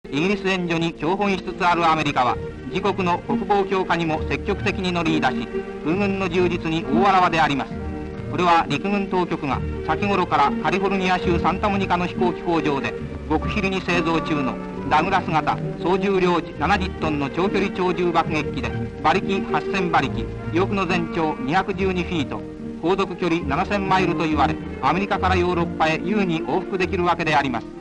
イギリス援助に強奔しつつあるアメリカは、自国の国防強化にも積極的に乗り出し、空軍の充実に大あらわであります。これは陸軍当局が先頃からカリフォルニア州サンタモニカの飛行機工場で極秘裏に製造中のダグラス型総重量70トンの長距離超重爆撃機で、馬力8000馬力、翼の全長212フィート、航続距離7000マイルと言われ、アメリカからヨーロッパへ優に往復できるわけであります。